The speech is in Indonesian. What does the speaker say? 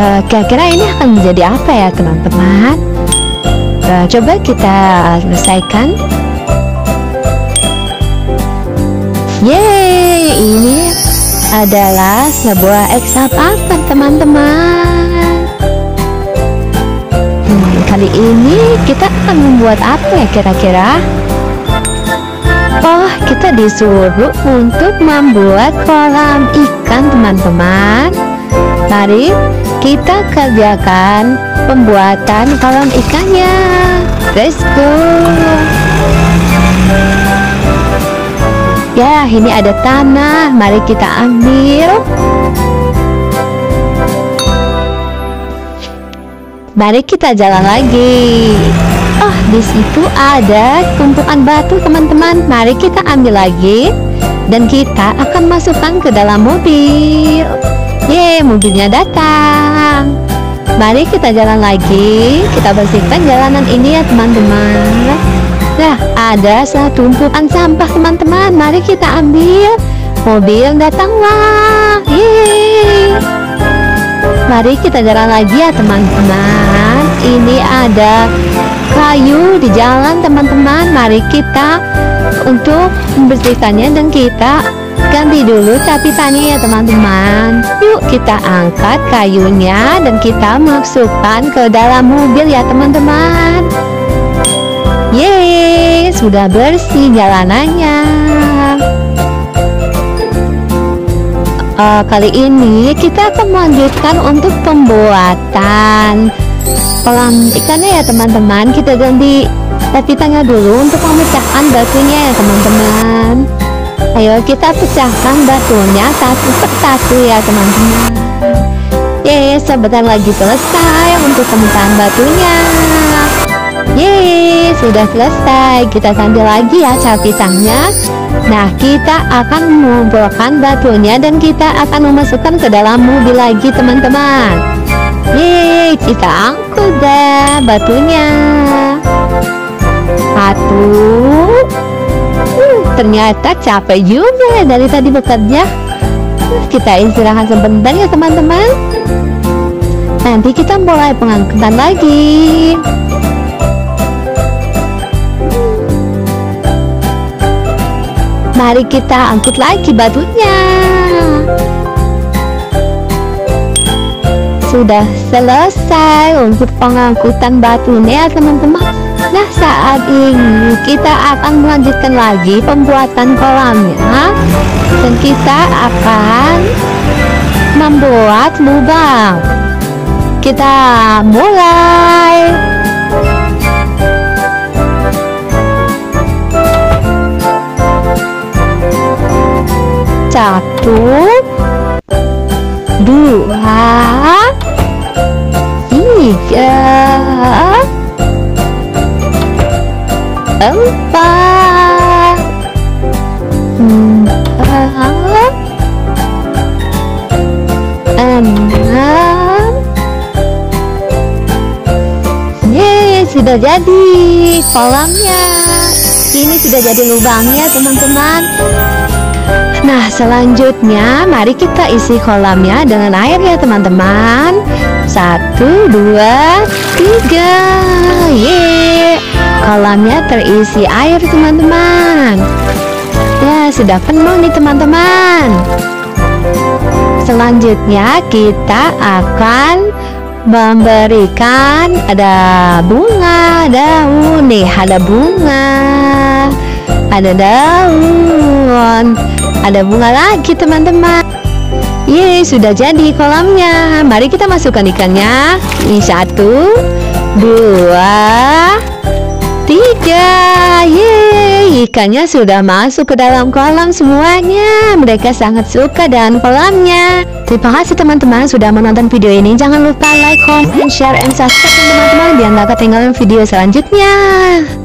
Kira-kira ini akan menjadi apa ya teman-teman? Coba kita selesaikan. Yeay, ini adalah sebuah eksapapan teman-teman. Kali ini kita akan membuat apa ya kira-kira? Oh, kita disuruh untuk membuat kolam ikan teman-teman. Mari kita kerjakan pembuatan kolam ikannya. Let's go. Ya, ini ada tanah. Mari kita ambil. Mari kita jalan lagi. Oh, di situ ada tumpukan batu teman-teman. Mari kita ambil lagi dan kita akan masukkan ke dalam mobil. Yeay, mobilnya datang. Mari kita jalan lagi. Kita bersihkan jalanan ini ya teman-teman. Nah, ada satu tumpukan sampah teman-teman. Mari kita ambil. Mobil datanglah. Yeay. Mari kita jalan lagi ya teman-teman. Ini ada kayu di jalan teman-teman. Mari kita untuk membersihkannya dan kita ganti dulu tapisannya ya teman-teman. Yuk kita angkat kayunya dan kita masukkan ke dalam mobil ya teman-teman. Yeay, sudah bersih jalanannya. Kali ini kita akan melanjutkan untuk pembuatan kolam ikannya ya teman-teman. Kita ganti tapisannya dulu untuk memecahkan batunya ya teman-teman. Ayo kita pecahkan batunya satu persatu ya teman-teman. Yeay, sebentar lagi selesai untuk pemecahan batunya. Yeay, sudah selesai. Kita ganti lagi ya tapisannya. Nah, kita akan mengumpulkan batunya dan kita akan memasukkan ke dalam mobil lagi teman-teman. Yeay, kita angkut deh batunya. Satu. Ternyata capek juga ya dari tadi bekerja. Kita istirahat sebentar ya teman-teman. Nanti kita mulai pengangkutan lagi. Mari kita angkut lagi batunya. Sudah selesai untuk pengangkutan batunya teman-teman. Nah, saat ini kita akan melanjutkan lagi pembuatan kolamnya. Dan kita akan membuat lubang. Kita mulai. Satu, dua, tiga, empat, enam. Yeay, sudah jadi kolamnya. Ini sudah jadi lubangnya teman-teman. Nah, selanjutnya mari kita isi kolamnya dengan air ya teman-teman. 1, 2, 3. Yeay, kolamnya terisi air teman-teman. Ya, sudah penuh nih teman-teman. Selanjutnya kita akan memberikan ada bunga, daun nih, ada bunga, ada daun, ada bunga lagi teman-teman. Yeay, sudah jadi kolamnya. Mari kita masukkan ikannya. Ini 1, 2, 3. Yeay, ikannya sudah masuk ke dalam kolam semuanya. Mereka sangat suka dengan kolamnya. Terima kasih teman-teman sudah menonton video ini. Jangan lupa like, comment, share, and subscribe teman-teman biar nggak ketinggalan video selanjutnya.